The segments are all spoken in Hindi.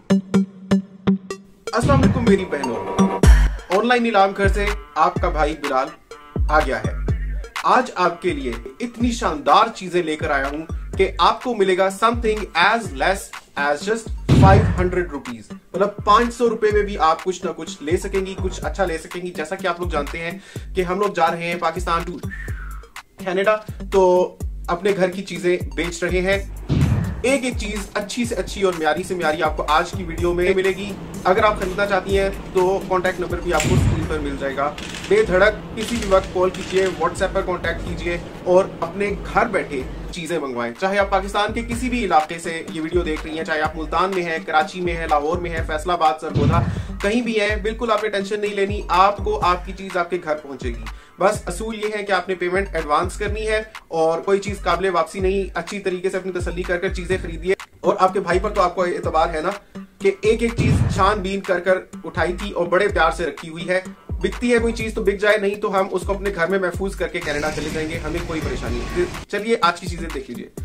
अस्सलाम वालेकुम मेरी बहनों, ऑनलाइन नीलाम घर से आपका भाई बिलाल आ गया है। आज आपके लिए इतनी शानदार चीजें लेकर आया हूं कि आपको मिलेगा something as less as just 500 rupees, मतलब 500 रुपए में भी आप कुछ ना कुछ ले सकेंगी, कुछ अच्छा ले सकेंगी। जैसा कि आप लोग जानते हैं कि हम लोग जा रहे हैं पाकिस्तान टू कनाडा, तो अपने घर की चीजें बेच रहे हैं। एक एक चीज अच्छी से अच्छी और म्यारी से म्यारी आपको आज की वीडियो में मिलेगी। अगर आप खरीदना चाहती हैं तो कॉन्टैक्ट नंबर भी आपको स्क्रीन पर मिल जाएगा। बेधड़क किसी भी वक्त कॉल कीजिए, व्हाट्सएप पर कॉन्टैक्ट कीजिए और अपने घर बैठे चीजें मंगवाएं। चाहे आप पाकिस्तान के किसी भी इलाके से ये वीडियो देख रही हैं, चाहे आप मुल्तान में हैं, कराची में हैं, लाहौर में हैं, फैसलाबाद, सरगोधा, कहीं भी है, बिल्कुल आपने टेंशन नहीं लेनी। आपको आपकी चीज आपके घर पहुंचेगी। बस असूल ये है कि आपने पेमेंट एडवांस करनी है और कोई चीज काबिले वापसी नहीं। अच्छी तरीके से अपनी तसल्ली कर चीजें खरीदिए। और आपके भाई पर तो आपको एतबार है ना कि एक एक चीज छानबीन कर उठाई थी और बड़े प्यार से रखी हुई है। बिकती है कोई चीज तो बिक जाए, नहीं तो हम उसको अपने घर में महफूज करके कनाडा चले जाएंगे, हमें कोई परेशानी नहीं। चलिए आज की चीजें देख लीजिए।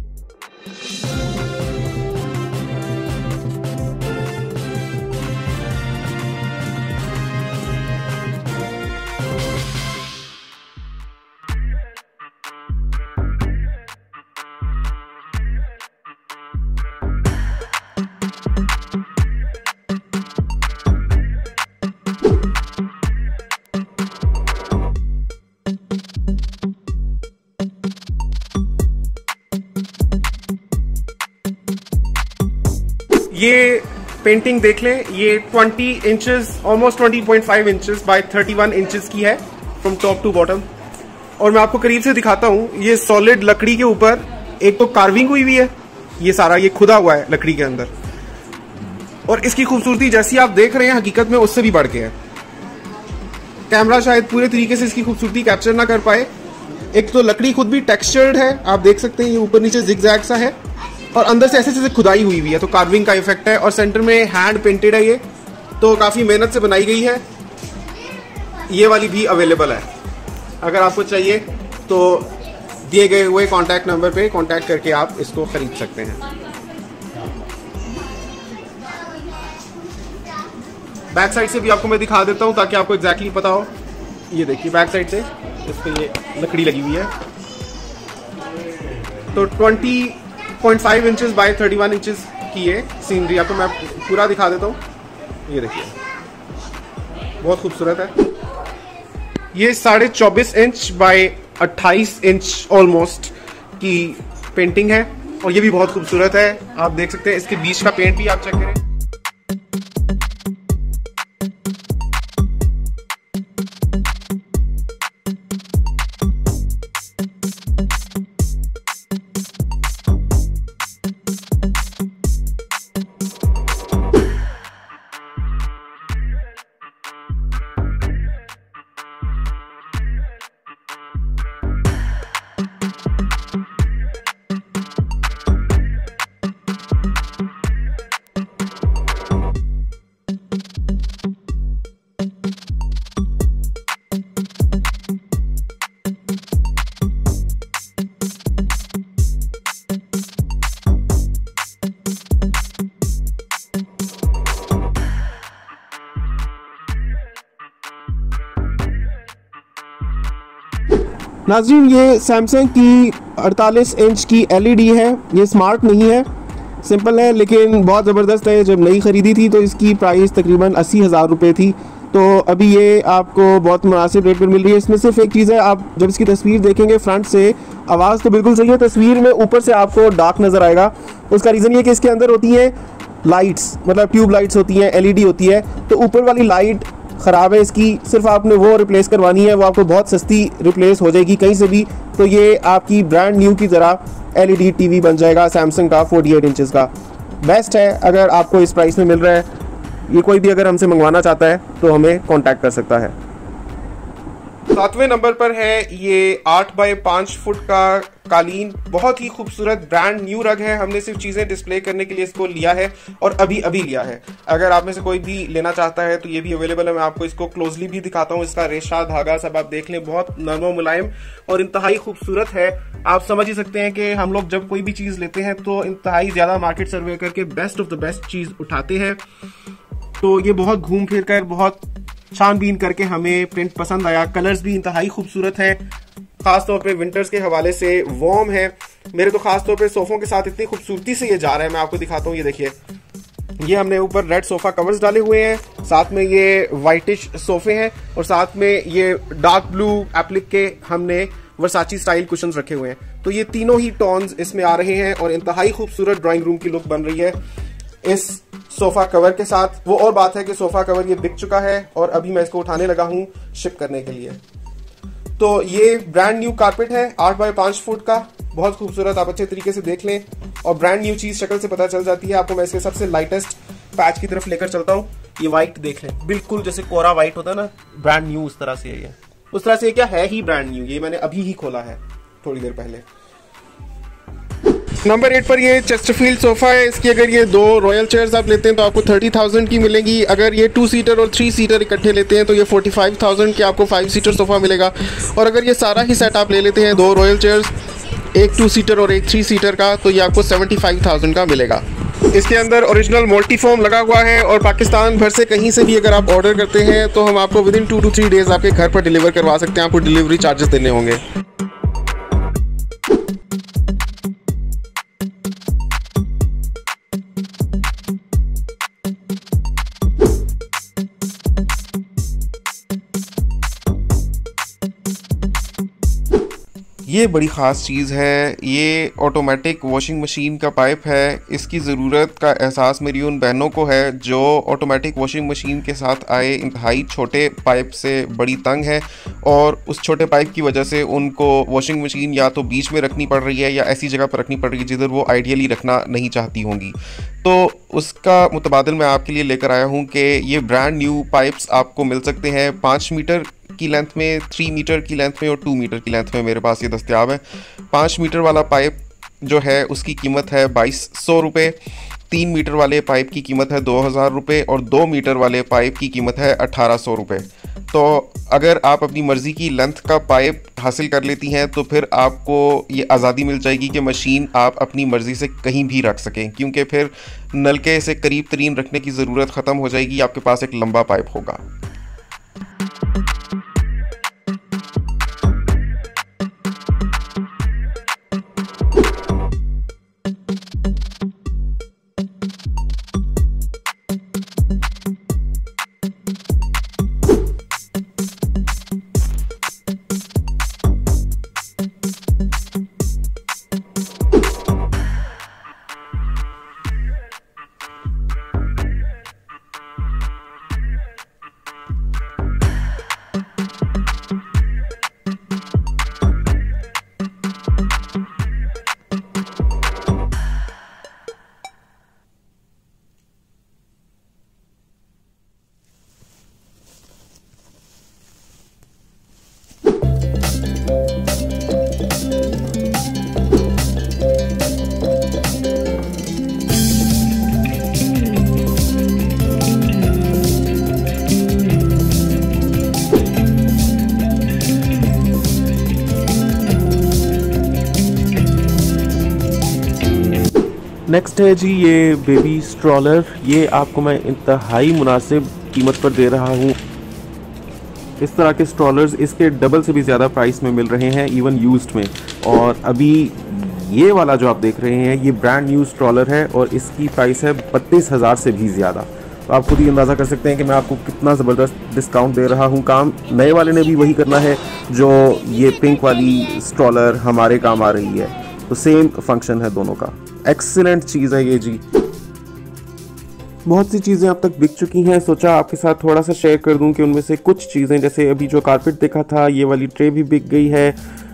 ये पेंटिंग देख लें, ये 20 inches, almost 20.5 inches by 31 inches की है फ्रॉम टॉप टू बॉटम। और मैं आपको करीब से दिखाता हूं। ये सॉलिड लकड़ी के ऊपर एक तो कार्विंग हुई हुई है, ये सारा ये खुदा हुआ है लकड़ी के अंदर। और इसकी खूबसूरती जैसी आप देख रहे हैं हकीकत में उससे भी बढ़ के है। कैमरा शायद पूरे तरीके से इसकी खूबसूरती कैप्चर ना कर पाए। एक तो लकड़ी खुद भी टेक्सचर्ड है, आप देख सकते हैं, ये ऊपर नीचे जिगजैग सा है और अंदर से ऐसे खुदाई हुई हुई है, तो कार्विंग का इफेक्ट है। और सेंटर में हैंड पेंटेड है, ये तो काफी मेहनत से बनाई गई है। ये वाली भी अवेलेबल है, अगर आपको चाहिए तो दिए गए हुए कॉन्टैक्ट नंबर पे कॉन्टैक्ट करके आप इसको खरीद सकते हैं। बैक साइड से भी आपको मैं दिखा देता हूं ताकि आपको एग्जैक्टली पता हो। ये देखिए बैक साइड से इस पे ये लकड़ी लगी हुई है। तो 20.5 इंचेस बाय 31 इंचेस की है सीनरी। आपको मैं पूरा दिखा देता हूँ। ये देखिए बहुत खूबसूरत है। ये 24.5 इंच बाय 28 इंच ऑलमोस्ट की पेंटिंग है और ये भी बहुत खूबसूरत है। आप देख सकते हैं इसके बीच का पेंट भी आप चेक करें। नाज़रीन, ये सैमसंग की 48 इंच की LED है। ये स्मार्ट नहीं है, सिंपल है, लेकिन बहुत ज़बरदस्त है। जब नई ख़रीदी थी तो इसकी प्राइस तकरीबन 80,000 रुपये थी। तो अभी ये आपको बहुत मुनासिब रेट पर मिल रही है। इसमें सिर्फ एक चीज़ है, आप जब इसकी तस्वीर देखेंगे फ्रंट से, आवाज़ तो बिल्कुल सही है, तस्वीर में ऊपर से आपको डार्क नज़र आएगा। उसका रीज़न ये कि इसके अंदर होती हैं लाइट्स, मतलब ट्यूब लाइट्स होती हैं, LED होती है। तो ऊपर वाली लाइट ख़राब है इसकी, सिर्फ आपने वो रिप्लेस करवानी है, वो आपको बहुत सस्ती रिप्लेस हो जाएगी कहीं से भी। तो ये आपकी ब्रांड न्यू की तरह LED TV बन जाएगा सैमसंग का 48 इंचेस का। बेस्ट है अगर आपको इस प्राइस में मिल रहा है। ये कोई भी अगर हमसे मंगवाना चाहता है तो हमें कांटेक्ट कर सकता है। 7वें नंबर पर है ये 8 बाय 5 फुट का कालीन, बहुत ही खूबसूरत ब्रांड न्यू रग है। हमने सिर्फ चीज़ें डिस्प्ले करने के लिए इसको लिया है और अभी अभी लिया है। अगर आप में से कोई भी लेना चाहता है तो ये भी अवेलेबल है। मैं आपको इसको क्लोजली भी दिखाता हूँ। इसका रेशा धागा सब आप देख लें, बहुत नरम और मुलायम और इंतहाई खूबसूरत है। आप समझ ही सकते हैं कि हम लोग जब कोई भी चीज़ लेते हैं तो इंतहाई ज़्यादा मार्केट सर्वे करके बेस्ट ऑफ द बेस्ट चीज़ उठाते हैं। तो ये बहुत घूम फिर कर, बहुत छानबीन करके हमें प्रिंट पसंद आया। कलर्स भी इंतहाई खूबसूरत है, खास तौर पे विंटर्स के हवाले से वार्म है। मेरे तो खास तौर पे सोफों के साथ इतनी खूबसूरती से ये जा रहा है, मैं आपको दिखाता हूँ। ये देखिए, ये हमने ऊपर रेड सोफा कवर्स डाले हुए हैं, साथ में ये वाइटिश सोफे हैं और साथ में ये डार्क ब्लू एप्लिक के हमने वर्साची स्टाइल कुशन्स रखे हुए हैं। तो ये तीनों ही टोन्स इसमें आ रहे हैं और इंतहाई खूबसूरत ड्राइंग रूम की लुक बन रही है इस सोफा कवर के साथ। वो और बात है कि सोफा कवर ये बिक चुका है और अभी मैं इसको उठाने लगा हूं शिप करने के लिए। तो ये ब्रांड न्यू कारपेट है 8 बाय 5 फुट का, बहुत खूबसूरत। आप अच्छे तरीके से देख लें और ब्रांड न्यू चीज शक्ल से पता चल जाती है आपको। मैं इसके सबसे लाइटेस्ट पैच की तरफ लेकर चलता हूँ। ये व्हाइट देख लें, बिल्कुल जैसे कोरा व्हाइट होता है ना, ब्रांड न्यू उस तरह से है ये। उस तरह से क्या है ही ब्रांड न्यू। ये मैंने अभी ही खोला है थोड़ी देर पहले। नंबर 8 पर ये चेस्टरफील्ड सोफा है। इसकी अगर ये 2 रॉयल चेयर्स आप लेते हैं तो आपको 30,000 की मिलेगी। अगर ये 2 सीटर और 3 सीटर इकट्ठे लेते हैं तो ये 45,000 की आपको 5 सीटर सोफा मिलेगा। और अगर ये सारा ही सेट आप ले लेते हैं, 2 रॉयल चेयर्स, एक 2 सीटर और एक 3 सीटर का, तो ये आपको 75,000 का मिलेगा। इसके अंदर ओरिजिनल मल्टी फोम लगा हुआ है और पाकिस्तान भर से कहीं से भी अगर आप ऑर्डर करते हैं तो हम आपको विदिन 2 to 3 डेज आपके घर पर डिलीवर करवा सकते हैं। आपको डिलीवरी चार्जेस देने होंगे। ये बड़ी ख़ास चीज़ है, ये ऑटोमेटिक वॉशिंग मशीन का पाइप है। इसकी ज़रूरत का एहसास मेरी उन बहनों को है जो ऑटोमेटिक वॉशिंग मशीन के साथ आए इंतहाई छोटे पाइप से बड़ी तंग है और उस छोटे पाइप की वजह से उनको वॉशिंग मशीन या तो बीच में रखनी पड़ रही है या ऐसी जगह पर रखनी पड़ रही है जिधर वो आइडियली रखना नहीं चाहती होंगी। तो उसका मुतबादिल मैं आपके लिए लेकर आया हूँ कि ये ब्रांड न्यू पाइप्स आपको मिल सकते हैं 5 मीटर की लेंथ में, 3 मीटर की लेंथ में और 2 मीटर की लेंथ में मेरे पास ये दस्तयाब है। 5 मीटर वाला पाइप जो है उसकी कीमत है 2200 रुपये, 3 मीटर वाले पाइप की कीमत है 2000 रुपये और 2 मीटर वाले पाइप की कीमत है 1800 रुपये। तो अगर आप अपनी मर्ज़ी की लेंथ का पाइप हासिल कर लेती हैं तो फिर आपको ये आज़ादी मिल जाएगी कि मशीन आप अपनी मर्ज़ी से कहीं भी रख सकें, क्योंकि फिर नलके से करीब तरीन रखने की ज़रूरत ख़त्म हो जाएगी। आपके पास एक लंबा पाइप होगा। नेक्स्ट है जी ये बेबी स्ट्रॉलर। ये आपको मैं इंतहाई मुनासिब कीमत पर दे रहा हूँ। इस तरह के स्ट्रॉलर्स इसके डबल से भी ज़्यादा प्राइस में मिल रहे हैं, इवन यूज्ड में। और अभी ये वाला जो आप देख रहे हैं ये ब्रांड न्यू स्ट्रॉलर है और इसकी प्राइस है 32,000 से भी ज़्यादा। तो आप खुद ही अंदाज़ा कर सकते हैं कि मैं आपको कितना ज़बरदस्त डिस्काउंट दे रहा हूँ। काम नए वाले ने भी वही करना है जो ये पिंक वाली स्ट्रॉलर हमारे काम आ रही है। तो सेम फंक्शन है दोनों का। एक्सीलेंट चीज़ है ये जी। बहुत सी चीज़ें अब तक बिक चुकी हैं, सोचा आपके साथ थोड़ा सा शेयर कर दूं कि उनमें से कुछ चीज़ें, जैसे अभी जो कारपेट देखा था, ये वाली ट्रे भी बिक गई है।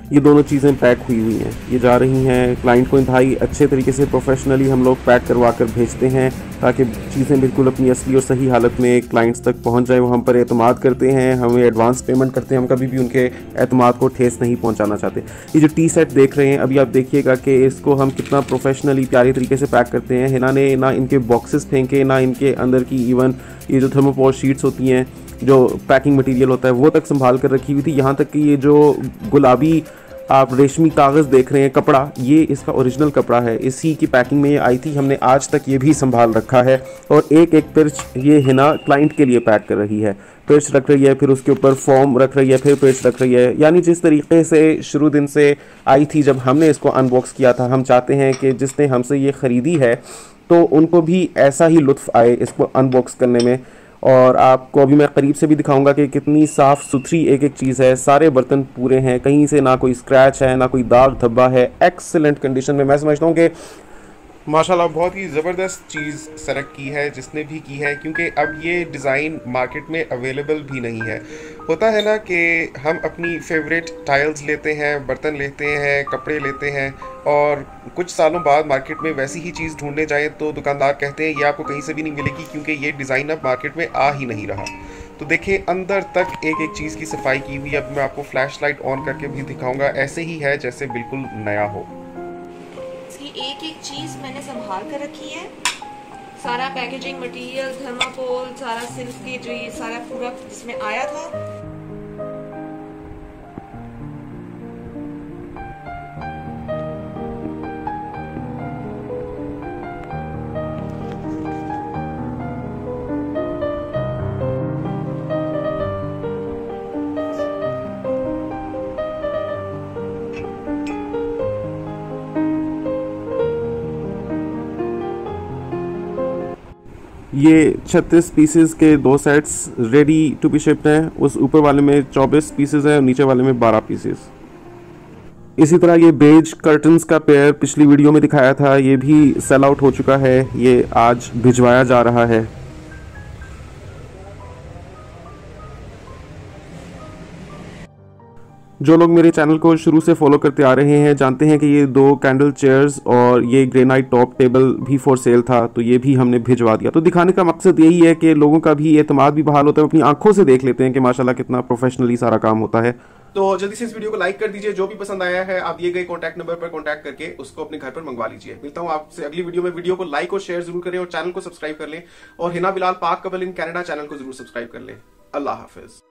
ये दोनों चीज़ें पैक हुई हुई हैं, ये जा रही हैं क्लाइंट को। इंतहाई अच्छे तरीके से प्रोफेशनली हम लोग पैक करवा कर भेजते हैं ताकि चीज़ें बिल्कुल अपनी असली और सही हालत में क्लाइंट्स तक पहुंच जाए। वो हम पर एतमाद करते हैं, हमें एडवांस पेमेंट करते हैं, हम कभी भी उनके एतमाद को ठेस नहीं पहुंचाना चाहते। ये जो टी सेट देख रहे हैं अभी आप देखिएगा कि इसको हम कितना प्रोफेशनली प्यारी तरीके से पैक करते हैं। हिना ने ना इनके बॉक्सेस फेंके, ना इनके अंदर की इवन ये जो थर्मोपोल शीट्स होती हैं, जो पैकिंग मटेरियल होता है, वो तक संभाल कर रखी हुई थी। यहाँ तक कि ये जो गुलाबी आप रेशमी कागज़ देख रहे हैं कपड़ा, ये इसका ओरिजिनल कपड़ा है, इसी की पैकिंग में ये आई थी। हमने आज तक ये भी संभाल रखा है और एक एक पिर्च ये हिना क्लाइंट के लिए पैक कर रही है। पिर्च रख रही है, फिर उसके ऊपर फॉर्म रख रही है, फिर पिर्च रख रही है। यानी जिस तरीके से शुरू दिन से आई थी जब हमने इसको अनबॉक्स किया था, हम चाहते हैं कि जिसने हमसे ये ख़रीदी है तो उनको भी ऐसा ही लुत्फ़ आए इसको अनबॉक्स करने में। और आपको अभी मैं करीब से भी दिखाऊंगा कि कितनी साफ़ सुथरी एक एक चीज़ है। सारे बर्तन पूरे हैं, कहीं से ना कोई स्क्रैच है, ना कोई दाग धब्बा है, एक्सीलेंट कंडीशन में। मैं समझता हूँ कि माशाल्लाह बहुत ही ज़बरदस्त चीज़ सेलेक्ट की है जिसने भी की है, क्योंकि अब ये डिज़ाइन मार्केट में अवेलेबल भी नहीं है। होता है ना कि हम अपनी फेवरेट टाइल्स लेते हैं, बर्तन लेते हैं, कपड़े लेते हैं और कुछ सालों बाद मार्केट में वैसी ही चीज़ ढूंढने जाएं तो दुकानदार कहते हैं ये आपको कहीं से भी नहीं मिलेगी क्योंकि ये डिज़ाइन अब मार्केट में आ ही नहीं रहा। तो देखिए अंदर तक एक एक चीज़ की सफाई की हुई। अब मैं आपको फ्लैश लाइट ऑन करके भी दिखाऊँगा, ऐसे ही है जैसे बिल्कुल नया हो। एक एक चीज मैंने संभाल कर रखी है, सारा पैकेजिंग मटेरियल, थर्माकोल, सारा सिल्क की जो ये सारा पूरा जिसमें आया था। ये 36 पीसेस के 2 sets ready to be shipped हैं। उस ऊपर वाले में 24 पीसेस हैं और नीचे वाले में 12 पीसेस। इसी तरह ये बेज कर्टन्स का पेयर पिछली वीडियो में दिखाया था, ये भी सेल आउट हो चुका है, ये आज भिजवाया जा रहा है। जो लोग मेरे चैनल को शुरू से फॉलो करते आ रहे हैं जानते हैं कि ये 2 कैंडल चेयर्स और ये ग्रेनाइट टॉप टेबल भी फॉर सेल था, तो ये भी हमने भिजवा दिया। तो दिखाने का मकसद यही है कि लोगों का भी एतमाद भी बहाल होता है, अपनी आंखों से देख लेते हैं कि माशाल्लाह कितना प्रोफेशनली सारा काम होता है। तो जल्दी से इस वीडियो को लाइक कर दीजिए। जो भी पसंद आया है आप दिए गए कॉन्टैक्ट नंबर पर कॉन्टैक्ट करके उसको अपने घर पर मंगवा लीजिए। मिलता हूं आपसे अगली वीडियो में। वीडियो को लाइक और शेयर जरूर करें और चैनल को सब्सक्राइब कर लें और हिना बिलाल पाक कबल इन कनाडा चैनल को जरूर सब्सक्राइब कर लें। अल्लाह हाफिज।